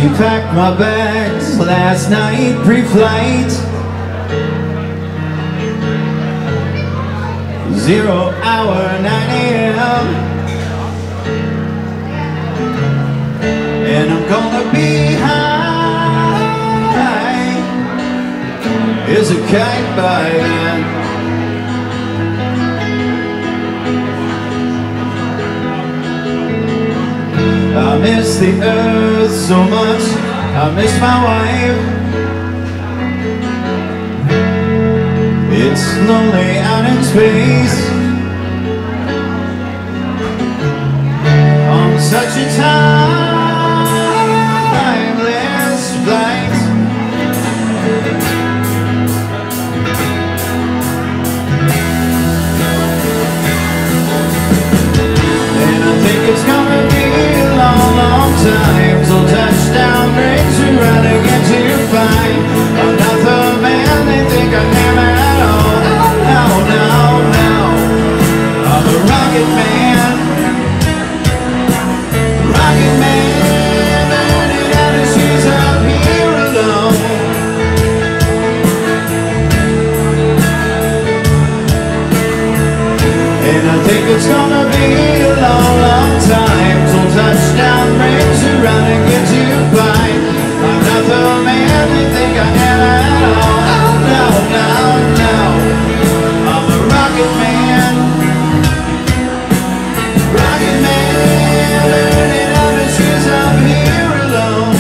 packed my bags last night, pre-flight. 0 hour, 9 a.m. And I'm gonna be high as a kite by then. I miss the earth so much, I miss my wife. It's lonely out in space on such a timeless flight. And I think it's gonna be long time till touchdown brings you right again to find another man they think I am at all. No, no, no, I'm a rocket man. Rocket man, burning out his shoes up here alone. And I think it's gonna be a long time till touchdown brings you round and gets you by another man they think I am at all. No, no, no, I'm a rocket man. Rocket man, burning out his shoes up here alone.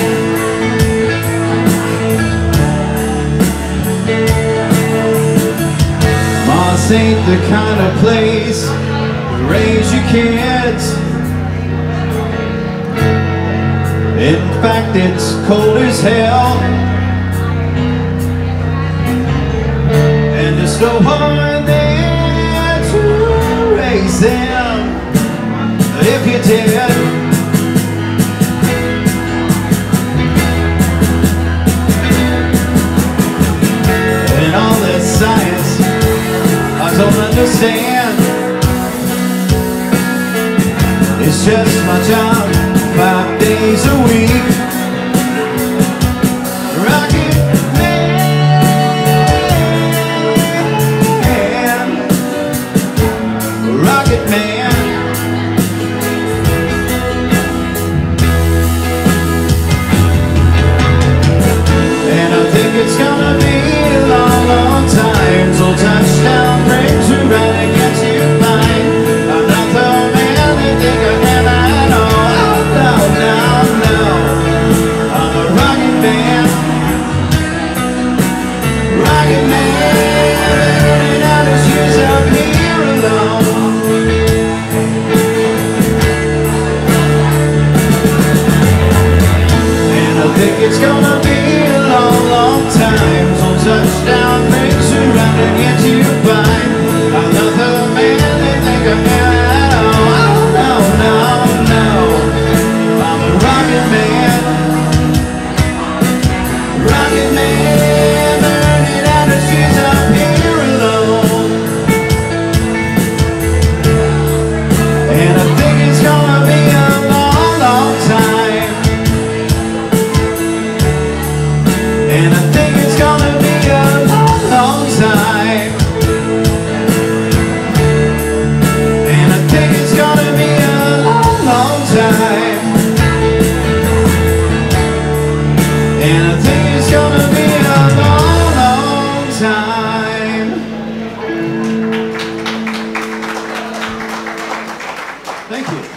Mars ain't the kind of place to raise your kids. In fact, it's cold as hell, and there's no one there to raise them if you did. And all this science I don't understand. It's just my job, 5 days a week. Rocket man, rocket man. And I think it's gonna be a long time till touchdown brings you right and gets you mine. Another man they think I am at all. No, no, no, I'm a rocket man. Rocket man, burning out his shoes up here alone. And I think it's gonna be a long time till touchdown brings you round and gets you by another man they think I am at all. No, no, no, I'm a rocket man. Rocket man, burning out his shoes up here alone. And I think it's gonna be a long time. And I think it's gonna be a long time. And I think it's gonna be a long time. And I think it's gonna be a long time. Thank you.